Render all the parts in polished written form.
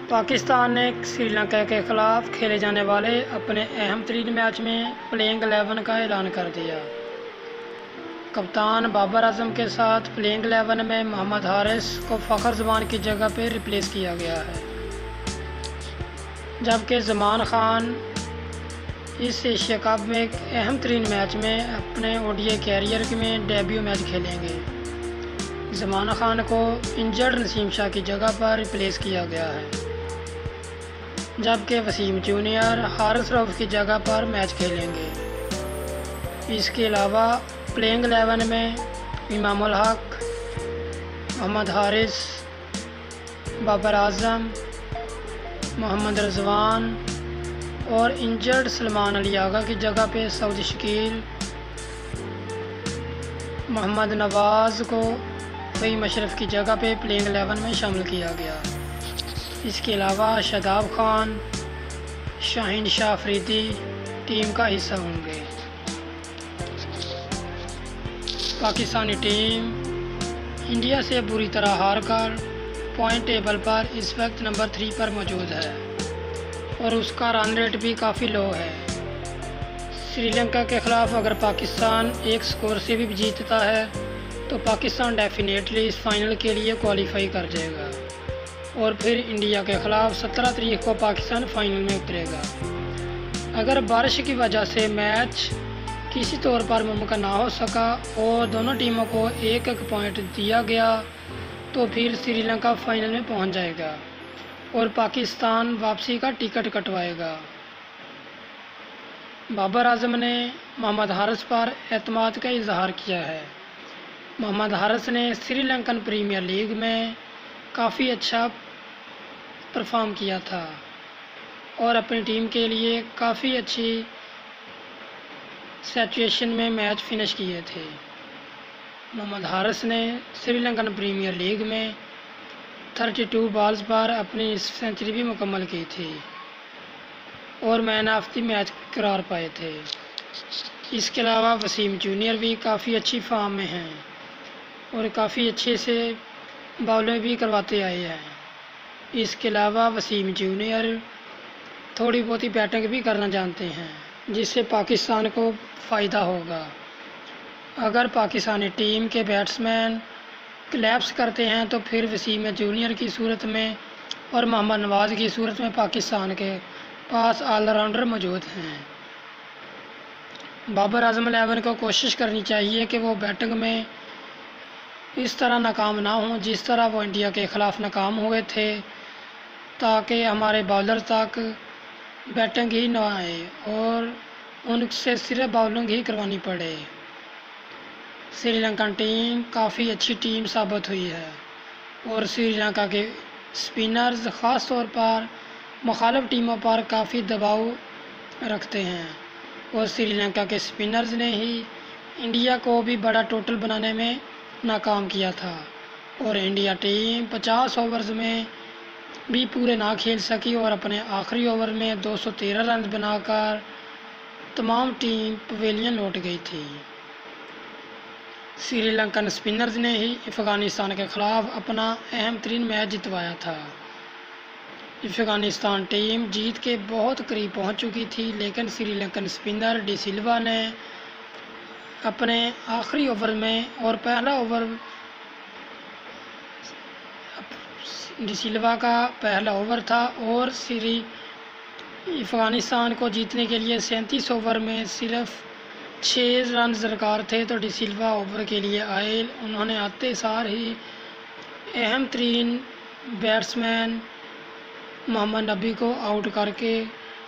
पाकिस्तान ने श्रीलंका के ख़िलाफ़ खेले जाने वाले अपने अहम तरीन मैच में प्लेइंग 11 का ऐलान कर दिया। कप्तान बाबर आजम के साथ प्लेइंग 11 में मोहम्मद हारिस को फ़खर जमान की जगह पर रिप्लेस किया गया है, जबकि जमान खान इस एशिया कप में एक अहम तरीन मैच में अपने ओडीआई कैरियर में डेब्यू मैच खेलेंगे। जमान खान को इंजर्ड नसीम शाह की जगह पर रिप्लेस किया गया है, जबकि वसीम जूनियर हारिस रऊफ की जगह पर मैच खेलेंगे। इसके अलावा प्लेइंग 11 में इमामुल हक, मोहम्मद हारिस, बाबर आजम, मोहम्मद रिजवान और इंजर्ड सलमान अली आगा की जगह पे सऊद शकील, मोहम्मद नवाज़ को फ़हीम अशरफ की जगह पे प्लेइंग 11 में शामिल किया गया। इसके अलावा शादाब खान, शाहीन शाह अफरीदी टीम का हिस्सा होंगे। पाकिस्तानी टीम इंडिया से बुरी तरह हारकर पॉइंट टेबल पर इस वक्त नंबर 3 पर मौजूद है और उसका रन रेट भी काफ़ी लो है। श्रीलंका के ख़िलाफ़ अगर पाकिस्तान एक स्कोर से भी जीतता है तो पाकिस्तान डेफिनेटली इस फाइनल के लिए क्वालिफाई कर जाएगा और फिर इंडिया के ख़िलाफ़ 17 तारीख को पाकिस्तान फाइनल में उतरेगा। अगर बारिश की वजह से मैच किसी तौर पर मुमकिन ना हो सका और दोनों टीमों को एक एक पॉइंट दिया गया तो फिर श्रीलंका फाइनल में पहुंच जाएगा और पाकिस्तान वापसी का टिकट कटवाएगा। बाबर आजम ने मोहम्मद हारिस पर एतमाद का इजहार किया है। मोहम्मद हारिस ने श्रीलंकन प्रीमियर लीग में काफ़ी अच्छा परफॉर्म किया था और अपनी टीम के लिए काफ़ी अच्छी सिचुएशन में मैच फिनिश किए थे। मोहम्मद हारिस ने श्रीलंकन प्रीमियर लीग में 32 बॉल्स पर अपनी सेंचुरी भी मुकम्मल की थी और मैन ऑफ द मैच करार पाए थे। इसके अलावा वसीम जूनियर भी काफ़ी अच्छी फॉर्म में हैं और काफ़ी अच्छे से बॉलिंग भी करवाते आए हैं। इसके अलावा वसीम जूनियर थोड़ी बहुत ही बैटिंग भी करना जानते हैं, जिससे पाकिस्तान को फ़ायदा होगा। अगर पाकिस्तानी टीम के बैट्समैन क्लैप्स करते हैं तो फिर वसीम जूनियर की सूरत में और मोहम्मद नवाज़ की सूरत में पाकिस्तान के पास ऑलराउंडर मौजूद हैं। बाबर आजम 11 को कोशिश करनी चाहिए कि वो बैटिंग में इस तरह नाकाम ना हों जिस तरह वो इंडिया के ख़िलाफ़ नाकाम हुए थे, ताकि हमारे बॉलर तक बैटिंग ही ना आए और उनसे सिर्फ बॉलिंग ही करवानी पड़े। श्रीलंकन टीम काफ़ी अच्छी टीम साबित हुई है और श्रीलंका के स्पिनर्स ख़ास तौर पर मुखालिफ टीमों पर काफ़ी दबाव रखते हैं और श्रीलंका के स्पिनर्स ने ही इंडिया को भी बड़ा टोटल बनाने में नाकाम किया था और इंडिया टीम 50 ओवर्स में भी पूरे ना खेल सकी और अपने आखिरी ओवर में 213 रन बनाकर तमाम टीम पवेलियन लौट गई थी। श्रीलंकन स्पिनर्स ने ही अफ़गानिस्तान के ख़िलाफ़ अपना अहम तरीन मैच जितवाया था। अफ़गानिस्तान टीम जीत के बहुत करीब पहुंच चुकी थी, लेकिन श्रीलंकन स्पिनर डी सिल्वा ने अपने आखिरी ओवर में और पहला ओवर डी सिल्वा का पहला ओवर था और अफ़गानिस्तान को जीतने के लिए 37 ओवर में सिर्फ 6 रन दरकार थे तो डी सिल्वा ओवर के लिए आए। उन्होंने आते सार ही अहम तरीन बैट्समैन मोहम्मद नबी को आउट करके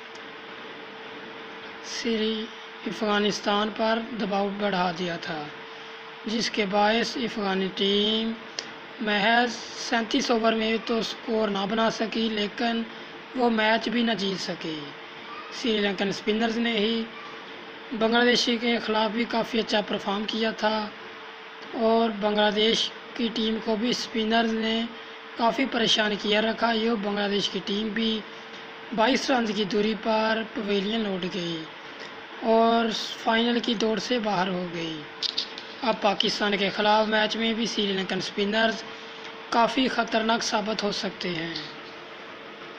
अफ़गानिस्तान पर दबाव बढ़ा दिया था, जिसके बायस अफ़गानी टीम महज 37 ओवर में तो स्कोर ना बना सकी, लेकिन वो मैच भी ना जीत सकी। श्रीलंकन स्पिनर्स ने ही बांग्लादेशी के ख़िलाफ़ भी काफ़ी अच्छा परफॉर्म किया था और बांग्लादेश की टीम को भी स्पिनर्स ने काफ़ी परेशान किया रखा। ये बांग्लादेश की टीम भी 22 रन की दूरी पर पवेलियन लौट गई और फाइनल की दौड़ से बाहर हो गई। अब पाकिस्तान के ख़िलाफ़ मैच में भी श्रीलंकन स्पिनर्स काफ़ी ख़तरनाक साबित हो सकते हैं।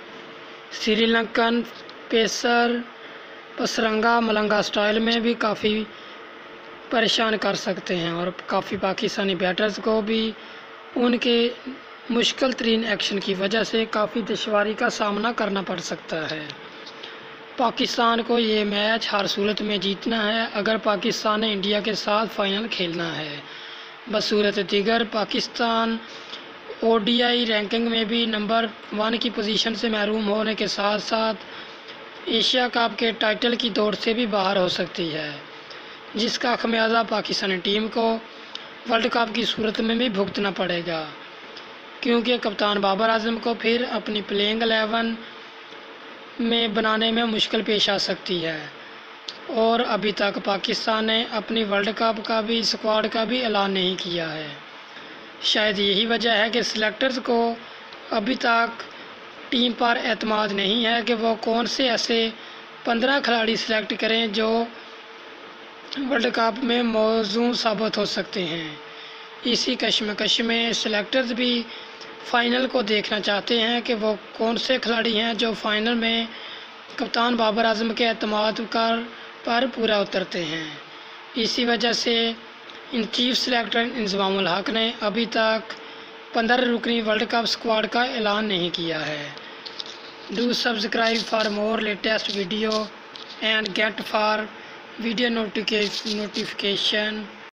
श्रीलंकन पेसर पसरंगा मलंगा स्टाइल में भी काफ़ी परेशान कर सकते हैं और काफ़ी पाकिस्तानी बैटर्स को भी उनके मुश्किल तरीन एक्शन की वजह से काफ़ी दुश्वारी का सामना करना पड़ सकता है। पाकिस्तान को ये मैच हर सूरत में जीतना है अगर पाकिस्तान ने इंडिया के साथ फाइनल खेलना है। बसूरत दिगर पाकिस्तान ओडीआई रैंकिंग में भी नंबर 1 की पोजीशन से महरूम होने के साथ साथ एशिया कप के टाइटल की दौड़ से भी बाहर हो सकती है, जिसका खमियाजा पाकिस्तानी टीम को वर्ल्ड कप की सूरत में भी भुगतना पड़ेगा, क्योंकि कप्तान बाबर आजम को फिर अपनी प्लेइंग 11 में बनाने में मुश्किल पेश आ सकती है। और अभी तक पाकिस्तान ने अपनी वर्ल्ड कप का भी स्क्वाड का भी ऐलान नहीं किया है। शायद यही वजह है कि सिलेक्टर्स को अभी तक टीम पर एतमाद नहीं है कि वो कौन से ऐसे 15 खिलाड़ी सेलेक्ट करें जो वर्ल्ड कप में मौजूद साबित हो सकते हैं। इसी कश्मकश में सिलेक्टर्स भी फाइनल को देखना चाहते हैं कि वो कौन से खिलाड़ी हैं जो फाइनल में कप्तान बाबर आजम के एतमाद पर पूरा उतरते हैं। इसी वजह से इन चीफ सेलेक्टर इंजमामुल हक ने अभी तक 15 रुकनी वर्ल्ड कप स्क्वाड का ऐलान नहीं किया है। Do subscribe for more latest video and get for video notification